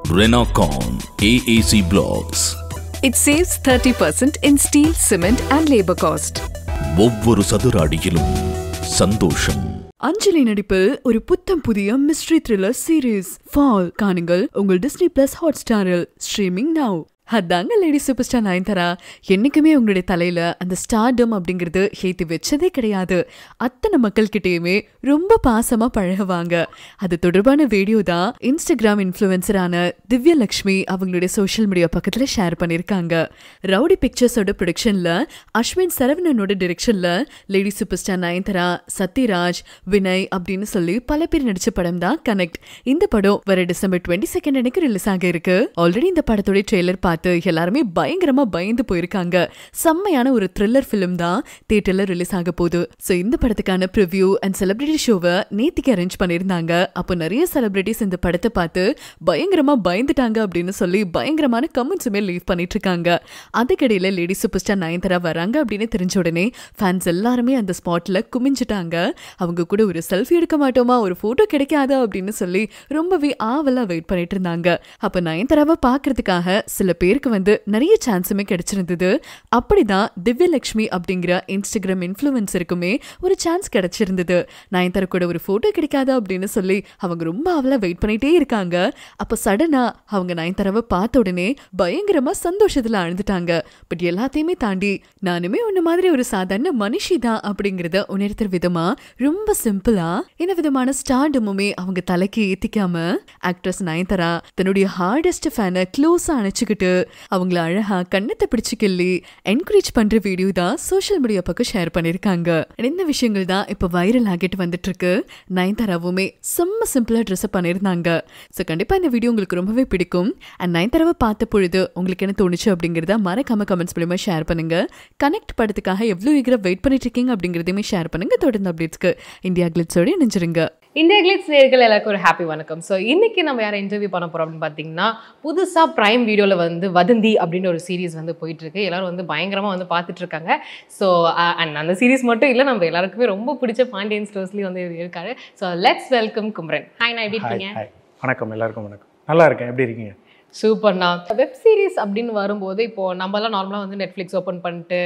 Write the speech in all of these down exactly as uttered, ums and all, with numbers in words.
Renocon A A C Blocks. It saves thirty percent in steel, cement and labor cost. ஒவ்வொரு சதுர அடியிலும் சந்தோஷம். அஞ்சலி நடிப்பில் ஒரு புத்தம் புதிய மிஸ்ட்ரி த்ரில்லர் சீரீஸ் ஃபால் காணுங்கள் உங்கள் டிஸ்னி பிளஸ் ஹாட்ஸ்டாரில் ஸ்ட்ரீமிங் நவ். அதாங்க லேடி சூப்பர் ஸ்டார் நயன்தாரா என்னைக்குமே உங்களுடைய தலையில அந்த ஸ்டார்டம் அப்படிங்கிறது ஏத்தி வச்சதே கிடையாது. அத்தனை மக்கள் கிட்டேயுமே ரொம்ப பாசமா பழகுவாங்க. அது தொடர்பான வீடியோ தான் இன்ஸ்டாகிராம் இன்ஃப்ளூயன்சரான திவ்யலட்சுமி அவங்களுடைய சோஷியல் மீடியா பக்கத்துல ஷேர் பண்ணிருக்காங்க. ரவுடி பிக்சர்ஸோட ப்ரொடக்ஷன்ல அஸ்வின் சரவணனோட டிரெக்ஷன்ல lady super star Nayanthara, Sathyaraj, Vinay அப்படின்னு சொல்லி பல பேர் நடிச்ச படம் தான் கனெக்ட். இந்த படம் வர டிசம்பர் டுவெண்ட்டி செகண்ட் அன்னைக்கு ரிலீஸ் ஆக இருக்கு. ஆல்ரெடி இந்த படத்தோட ட்ரெய்லர் பார்த்து எல்லாருமே பயங்கரமா பயந்து போயிருக்காங்க. செம்மையான ஒரு த்ரில்லர் பிலிம் தான் தியேட்டர்ல ரிலீஸ் ஆக போகுது. சோ இந்த படத்துக்கான ப்ரிவ்யூ அண்ட் செலிபிரிட்டி ஷோவை நேத்திக்கு அரேஞ்ச் பண்ணிருந்தாங்க. அப்போ நிறைய செலிபிரிட்டிஸ் இந்த படத்தை பார்த்து பயங்கரமா பயந்துட்டாங்க அப்படின்னு சொல்லி பயங்கரமான கமெண்ட்ஸுமே லீவ் பண்ணிட்டு இருக்காங்க. அதுக்கிடையில லேடி சூப்பர் ஸ்டார் நயன்தாரா வராங்க அப்படின்னு தெரிஞ்ச உடனே ஃபேன்ஸ் எல்லாருமே அந்த ஸ்பாட்ல குமிஞ்சிட்டாங்க. அவங்க கூட ஒரு செல்ஃபி எடுக்க மாட்டோமா, ஒரு போட்டோ கிடைக்காதா அப்படின்னு சொல்லி ரொம்பவே ஆவலா வெயிட் பண்ணிட்டு இருந்தாங்க. அப்ப நயன்தாராவை பாக்குறதுக்காக சில பேருக்கு வந்து நிறைய சான்ஸுமே கிடைச்சிருந்தது. அப்படிதான் திவ்யலட்சுமி அப்படிங்கிற இன்ஸ்டாகிராம் இன்ஃப்ளூயன்சருக்குமே ஒரு சான்ஸ் கிடைச்சிருந்தது. நயன்தாரா கூட ஒரு போட்டோ கிடைக்காதா அப்படின்னு சொல்லி அவங்க ரொம்ப ஆவலா வெயிட் பண்ணிட்டே இருக்காங்க. அப்ப சடனா அவங்க நயன்தாராவை பார்த்த உடனே பயங்கரமா சந்தோஷத்துல அழுந்துட்டாங்க. பட் எல்லாத்தையுமே தாண்டி நானுமே உன்ன மாதிரி ஒரு சாதாரண மனுஷி தான் அப்படிங்கறத உணர்த்துற விதமா ரொம்ப சிம்பிளா என்ன விதமான ஸ்டார்டமுமே அவங்க தலைக்கு ஏத்திக்காம ஆக்ட்ரஸ் நயன்தாரா தன்னுடைய ஹார்டஸ்ட் ஃபேனை க்ளோஸா அணைச்சுக்கிட்டு அவங்கள அழகா கண்ணத்தை பிடிச்சு கிள்ளி என்கரேஜ் பண்ற வீடியோ தான் சோஷியல் மீடியா பக்கம் ஷேர் பண்ணிருக்காங்க. இந்த விஷயங்கள் தான் இப்ப வைரல் ஆகிட்டு வந்துட்டு இருக்கு. நயன்தாராவுமே செம்ம சிம்பிளா ட்ரெஸ் அப் பண்ணிருந்தாங்க. சோ கண்டிப்பா இந்த வீடியோ உங்களுக்கு ரொம்பவே பிடிக்கும். அண்ட் நயன்தாராவை பார்த்த பொழுது உங்களுக்கு என்ன தோணுச்சு அப்படிங்கறத மறக்காம கமெண்ட்ஸ் மூலமா ஷேர் பண்ணுங்க. கனெக்ட் படத்துக்காக எவ்வளவு ஈகரா வெயிட் பண்ணிட்டு இருக்கீங்க அப்படிங்கறதையுமே ஷேர் பண்ணுங்க. தொடர்ந்து அப்டேட்ஸ்க்கு இந்தியா கிளிட்ஸோட இணைஞ்சிருங்க. இந்தியா கிளிட்ஸ் நேயர்கள் எல்லாருக்கும் ஒரு ஹாப்பி வணக்கம். ஸோ இன்னைக்கு நம்ம யாரை இன்டர்வியூ பண்ண போறோம் அப்படின்னு பார்த்தீங்கன்னா, புதுசாக பிரைம் வீடியோவில் வந்து வதந்தி அப்படின்னு ஒரு சீரீஸ் வந்து போயிட்டு இருக்கு. எல்லாரும் வந்து பயங்கரமாக வந்து பார்த்துட்டு இருக்காங்க. ஸோ அண்ட் அந்த சீரீஸ் மட்டும் இல்லை, நம்ம எல்லாருக்குமே ரொம்ப பிடிச்ச பாண்டியன் ஸ்டோர்ஸ்லேயும் வந்து இருக்காரு. So let's welcome Kumaran. Hi, நான் எப்படி இருக்கீங்க? வணக்கம், எல்லாருக்கும் வணக்கம். நல்லா இருக்கேன், எப்படி இருக்கீங்க? சூப்பர்ண்ணா. வெப் சீரிஸ் அப்படின்னு வரும்போது இப்போது நம்மலாம் நார்மலாக வந்து நெட்ஃப்ளிக்ஸ் ஓப்பன் பண்ணிட்டு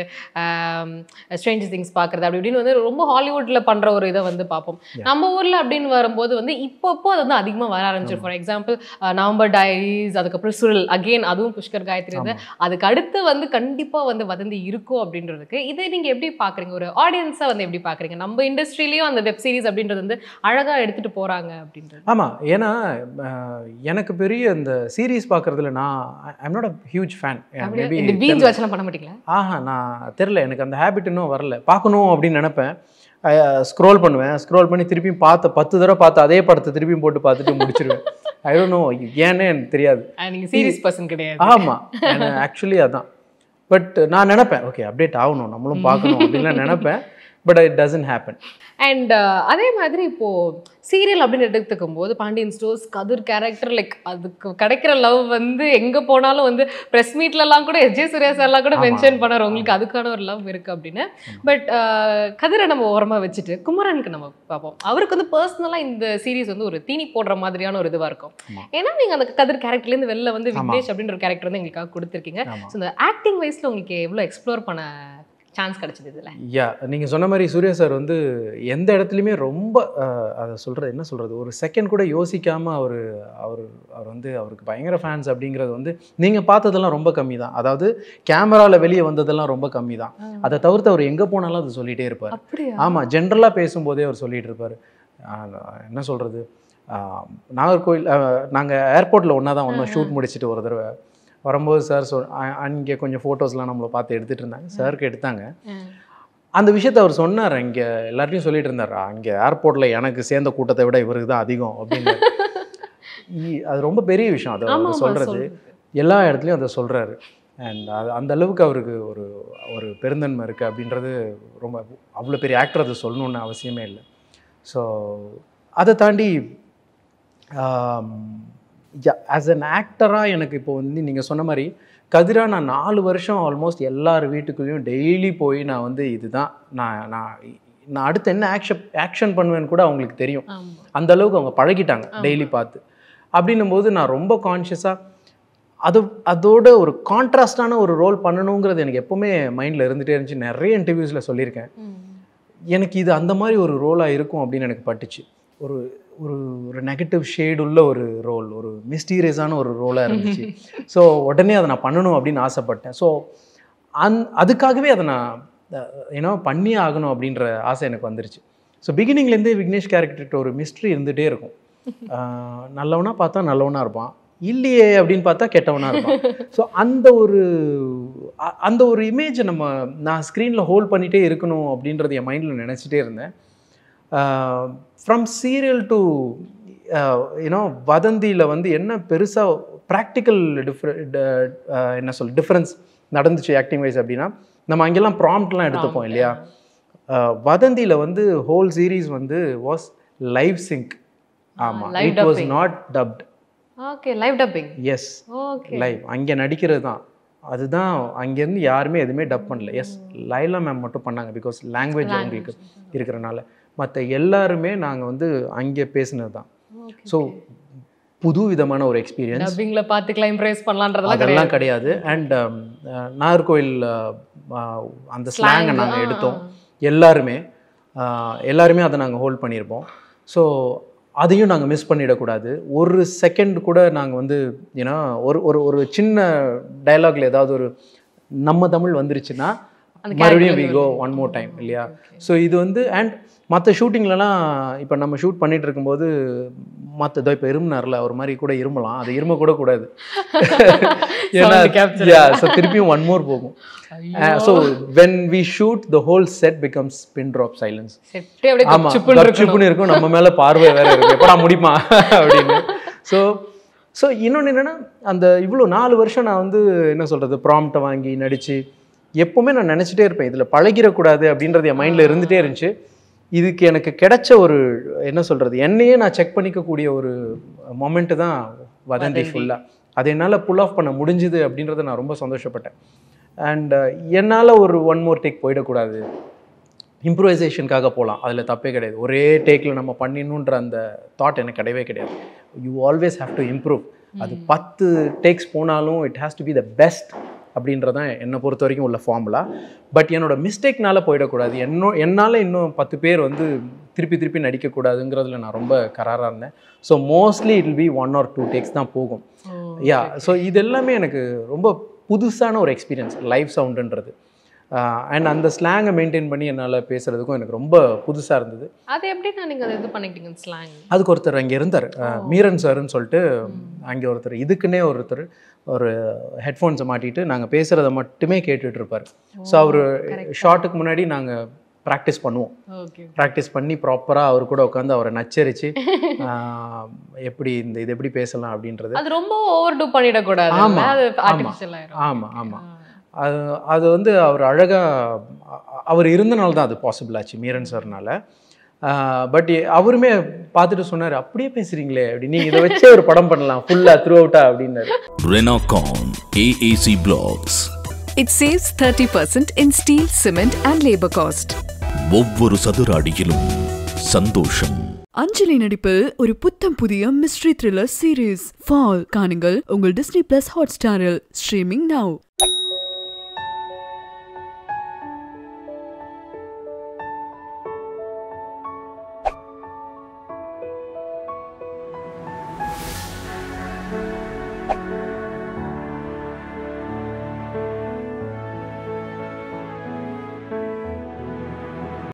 ஸ்ட்ரேஞ்சர் திங்ஸ் பார்க்குறது அப்படி இப்படின்னு வந்து ரொம்ப ஹாலிவுட்டில் பண்ணுற ஒரு இதை வந்து பார்ப்போம். நம்ம ஊரில் அப்படின்னு வரும்போது வந்து இப்போப்போ அது வந்து அதிகமாக வர ஆரம்பிச்சிடும். ஃபார் எக்ஸாம்பிள் நவம்பர் டைரிஸ், அதுக்கப்புறம் சுருள், அகெயின் அதுவும் புஷ்கர் காயத்ரி வந்து அதுக்கு அடுத்து வந்து கண்டிப்பாக வந்து வதந்தி இருக்கும் அப்படின்றதுக்கு இதை நீங்கள் எப்படி பார்க்குறீங்க? ஒரு ஆடியன்ஸாக வந்து எப்படி பார்க்குறீங்க? நம்ம இண்டஸ்ட்ரியிலையும் அந்த வெப் சீரிஸ் அப்படின்றது வந்து அழகாக எடுத்துகிட்டு போகிறாங்க அப்படின்றது. ஆமாம், ஏன்னா எனக்கு பெரிய இந்த சீரீஸ் பார்க்குறதுல நான் I'm not a huge fan. Maybe binge வாட்ச்லாம் பண்ண மாட்டீங்களா? ஆஹா, நான் தெரியல, எனக்கு அந்த ஹேபிட் இன்னும் வரல. பார்க்கணும் அப்படின்னு நினைப்பேன், ஸ்க்ரோல் பண்ணுவேன், ஸ்க்ரோல் பண்ணி திருப்பியும் பார்த்த பத்து தடவை பார்த்து அதே படத்தை திருப்பியும் போட்டு பார்த்துட்டு முடிச்சிருவேன். ஐ டோன்ட் நோ ஏன்னு எனக்கு தெரியாது. நீங்கள் சீரியஸ் பர்சன் கிடையாது. ஆமாம், ஆக்சுவலி அதான். பட் நான் நினைப்பேன், ஓகே அப்டேட் ஆகணும், நம்மளும் பார்க்கணும் அப்படின்லாம் நினைப்பேன். But it doesn't happen. And அதே மாதிரி இப்போது சீரியல் அப்படின்னு எடுத்துக்கும் போது Pandian stores Kathir character like அதுக்கு கிடைக்கிற லவ் வந்து எங்கே போனாலும் வந்து ப்ரெஸ் மீட்லலாம் கூட எஸ் ஜே சூர்யா சார்லாம் கூட மென்ஷன் பண்ணார் உங்களுக்கு அதுக்கான ஒரு லவ் இருக்குது அப்படின்னு. பட் கதிரை நம்ம ஓரமாக வச்சுட்டு குமரனுக்கு நம்ம பார்ப்போம். அவருக்கு வந்து பர்சனலாக இந்த சீரீஸ் வந்து ஒரு தீனி போடுற மாதிரியான ஒரு இதுவாக இருக்கும். ஏன்னா நீங்கள் அந்த கதிர் கேரக்டர்லேருந்து வெளில வந்து விக்னேஷ் அப்படின்ற ஒரு கேரக்டர் வந்து எங்களுக்காக கொடுத்துருக்கீங்க. ஸோ இந்த ஆக்டிங் வைஸில் உங்களுக்கு எவ்வளோ எக்ஸ்ப்ளோர் பண்ண சான்ஸ் கிடைச்சது இதில்? யா, நீங்கள் சொன்ன மாதிரி சூர்யா சார் வந்து எந்த இடத்துலையுமே ரொம்ப அதை சொல்கிறது என்ன சொல்கிறது ஒரு செகண்ட் கூட யோசிக்காமல் அவர் அவர் அவர் வந்து அவருக்கு பயங்கர ஃபேன்ஸ் அப்படிங்கிறது வந்து நீங்கள் பார்த்ததெல்லாம் ரொம்ப கம்மி தான். அதாவது கேமராவில் வெளியே வந்ததெல்லாம் ரொம்ப கம்மி தான். அதை தவிர்த்து அவர் எங்கே போனாலும் அதை சொல்லிகிட்டே இருப்பார். ஆமாம், ஜென்ரலாக பேசும்போதே அவர் சொல்லிகிட்டு இருப்பார். என்ன சொல்கிறது, நாகர்கோவில் நாங்கள் ஏர்போர்ட்டில் ஒன்றா தான் ஒன்றா ஷூட் முடிச்சுட்டு ஒரு தடவை வரும்போது சார் சொல் அங்கே கொஞ்சம் ஃபோட்டோஸ்லாம் நம்மளை பார்த்து எடுத்துகிட்டு இருந்தாங்க. சாருக்கு எடுத்தாங்க. அந்த விஷயத்த அவர் சொன்னார், இங்கே எல்லார்ட்டையும் சொல்லிட்டு இருந்தார், அங்கே ஏர்போர்ட்டில் எனக்கு சேர்ந்த கூட்டத்தை விட இவருக்கு தான் அதிகம் அப்படின்னு. அது ரொம்ப பெரிய விஷயம் அதை அவர் சொல்கிறது. எல்லா இடத்துலையும் அதை சொல்கிறாரு. அண்ட் அது அந்த அளவுக்கு அவருக்கு ஒரு ஒரு பெருந்தன்மை இருக்குது அப்படின்றது ரொம்ப அவ்வளோ பெரிய ஆக்டர் அதை சொல்லணுன்னு அவசியமே இல்லை. ஸோ அதை தாண்டி ஆஸ் அன் ஆக்டராக எனக்கு இப்போ வந்து நீங்கள் சொன்ன மாதிரி கதிரா நான் நாலு வருஷம் ஆல்மோஸ்ட் எல்லார் வீட்டுக்குள்ளேயும் டெய்லி போய் நான் வந்து இதுதான் நான் நான் நான் அடுத்து என்ன ஆக்ஷன் ஆக்ஷன் பண்ணுவேன்னு கூட அவங்களுக்கு தெரியும். அந்த அளவுக்கு அவங்க பழகிட்டாங்க டெய்லி பார்த்து. அப்படின்னும் போது நான் ரொம்ப கான்ஷியஸாக அது அதோட ஒரு கான்ட்ராஸ்டான ஒரு ரோல் பண்ணணுங்கிறது எனக்கு எப்போவுமே மைண்டில் இருந்துகிட்டே இருந்துச்சு. நிறைய இன்டர்வியூஸில் சொல்லியிருக்கேன். எனக்கு இது அந்த மாதிரி ஒரு ரோலாக இருக்கும் அப்படின்னு எனக்கு பட்டுச்சு. ஒரு ஒரு ஒரு நெகட்டிவ் ஷேடு உள்ள ஒரு ரோல், ஒரு மிஸ்டீரியஸான ஒரு ரோலாக இருந்துச்சு. ஸோ உடனே அதை நான் பண்ணணும் அப்படின்னு ஆசைப்பட்டேன். ஸோ அந் அதுக்காகவே அதை நான் ஏன்னா பண்ணியே ஆகணும் அப்படின்ற ஆசை எனக்கு வந்துருச்சு. ஸோ பிகினிங்லேருந்தே விக்னேஷ் கேரக்டர்கிட்ட ஒரு மிஸ்ட்ரி இருந்துகிட்டே இருக்கும். நல்லவனாக பார்த்தா நல்லவனாக இருப்பான், இல்லையே அப்படின்னு பார்த்தா கெட்டவனாக இருப்பான். ஸோ அந்த ஒரு அந்த ஒரு இமேஜை நம்ம நான் ஸ்க்ரீனில் ஹோல்ட் பண்ணிகிட்டே இருக்கணும் அப்படின்றது என் மைண்டில் நினச்சிட்டே இருந்தேன். ஃப்ரம் சீரியல் டு யூனோ வதந்தியில் வந்து என்ன பெருசாக ப்ராக்டிக்கல் டிஃப்ரெ என்ன சொல் டிஃப்ரென்ஸ் நடந்துச்சு ஆக்டிங் வைஸ் அப்படின்னா, நம்ம அங்கெல்லாம் ப்ராம்ப்ட்லாம் எடுத்துப்போம் இல்லையா. வதந்தியில் வந்து ஹோல் சீரீஸ் வந்து வாஸ் லைவ் சிங்க். ஆமாம், it was not dubbed. Okay, live dubbing. Yes, live அங்கே நடிக்கிறது தான். அதுதான் அங்கேருந்து யாருமே எதுவுமே டப் பண்ணல. எஸ், லைலா மேம் மட்டும் பண்ணாங்க, பிகாஸ் லாங்குவேஜ் அவங்களுக்கு இருக்கிறனால. மற்ற எல்லாருமே நாங்கள் வந்து அங்கே பேசினது தான். ஸோ புது விதமான ஒரு எக்ஸ்பீரியன்ஸ். டப்பிங்கில் பார்த்துக்கலாம், இம்ப்ரெஸ் பண்ணலான்றதெல்லாம் அதெல்லாம் கிடையாது. அண்ட் நாகர்கோவில் அந்த ஸ்லாங்கை நாங்கள் எடுத்தோம் எல்லாருமே எல்லாருமே அதை நாங்கள் ஹோல்ட் பண்ணியிருப்போம். ஸோ அதையும் நாங்கள் மிஸ் பண்ணிடக்கூடாது. ஒரு செகண்ட் கூட நாங்கள் வந்து ஏன்னா ஒரு ஒரு ஒரு சின்ன டைலாக்ல ஏதாவது ஒரு நம்ம தமிழ் வந்துருச்சுன்னா மறுபடியும் we go one more time இல்லையா. ஸோ இது வந்து அண்ட் மற்ற ஷூட்டிங்லலாம் இப்போ நம்ம ஷூட் பண்ணிட்டு இருக்கும்போது மற்றதோ இப்போ இருமுனார்ல ஒரு மாதிரி கூட இருமலாம், அது இரும கூட கூடாது. ஏன்னா ஸோ திருப்பியும் ஒன் மோர் போகும். So when we shoot the whole set becomes pin drop silence. ஆமாம், கப்சிப்புன்னு இருக்கும், நம்ம மேலே பார்வை வேற இருக்கு, எப்படா முடியுமா அப்படின்னு. ஸோ ஸோ இன்னொன்று என்னென்னா, அந்த இவ்வளோ நாலு வருஷம் நான் வந்து என்ன சொல்கிறது ப்ராம்ப்டை வாங்கி நடித்து எப்போவுமே நான் நினச்சிட்டே இருப்பேன் இதில் பழகிடக்கூடாது அப்படின்றது என் மைண்டில் இருந்துகிட்டே இருந்துச்சு. இதுக்கு எனக்கு கிடைச்ச ஒரு என்ன சொல்கிறது என்னையே நான் செக் பண்ணிக்கக்கூடிய ஒரு மொமெண்ட்டு தான் வதந்தி ஃபுல்லாக. அது என்னால் புல் ஆஃப் பண்ண முடிஞ்சுது அப்படின்றத நான் ரொம்ப சந்தோஷப்பட்டேன். அண்ட் என்னால் ஒரு ஒன் மோர் டேக் போயிடக்கூடாது, இம்ப்ரூவைசேஷனுக்காக போகலாம், அதில் தப்பே கிடையாது. ஒரே டேக்கில் நம்ம பண்ணிடணுன்ற அந்த தாட் எனக்கு கிடையவே கிடையாது. You always have to improve. அது பத்து டேக்ஸ் போனாலும் it has to be the best அப்படின்றதான் என்னை பொறுத்த வரைக்கும் உள்ள ஃபார்முலா. பட் என்னோட மிஸ்டேக்னால போயிடக்கூடாது, என்னோ என்னால் இன்னும் பத்து பேர் வந்து திருப்பி திருப்பி நடிக்கக்கூடாதுங்கிறதுல நான் ரொம்ப கராராக இருந்தேன். So mostly it will be one or two takes தான் போகும். யா, ஸோ இது எல்லாமே எனக்கு ரொம்ப புதுசான ஒரு எக்ஸ்பீரியன்ஸ் லைவ் சவுண்டுன்றது. அண்ட் அந்த ஸ்லாங்கை மெயின்டைன் பண்ணி என்னால் பேசுகிறதுக்கும் எனக்கு ரொம்ப புதுசாக இருந்தது. அது எப்படின்னா நீங்கள் அதை இது பண்ணிக்கிட்டீங்க ஸ்லாங்? அதுக்கு ஒருத்தர் அங்கே இருந்தார், மீரன் சார்ன்னு சொல்லிட்டு. அங்கே ஒருத்தர் இதுக்குன்னே ஒருத்தர் ஒரு ஹெட்ஃபோன்ஸை மாட்டிட்டு நாங்கள் பேசுகிறத மட்டுமே கேட்டுட்டு இருப்பார். ஸோ அவர் ஷார்ட்டுக்கு முன்னாடி நாங்கள் ப்ராக்டிஸ் பண்ணுவோம். ப்ராக்டிஸ் பண்ணி ப்ராப்பராக அவர் கூட உட்காந்து அவரை நச்சரித்து எப்படி இந்த இது எப்படி பேசலாம் அப்படின்றது. அது ரொம்ப ஓவர் டூ பண்ணிடக்கூடாது. ஆமாம் ஆமாம் ஆமாம் அது அது வந்து அவர் அழகாக அவர் இருந்தனால தான் அது பாசிபிள் ஆச்சு, மீரன் சார்னால. பட் அவருமே பார்த்துட்டு சொன்னார், அப்படியே பேசுகிறீங்களே அப்படி, நீங்கள் இதை வச்சே ஒரு படம் பண்ணலாம் ஃபுல்லாக த்ரூ அவுட்டா அப்படின்னாரு. Renacon A A C Blocks. It saves thirty percent in steel, cement and labor cost. ஒவ்வொரு சதுர அடியிலும் சந்தோஷம். அஞ்சலி நடிப்பில் ஒரு புத்தம் புதிய மிஸ்ட்ரி த்ரில்லர் சீரீஸ் ஃபால் காணுங்கள் உங்கள் டிஸ்னி பிளஸ் ஹாட் ஸ்டாரில். Streaming now.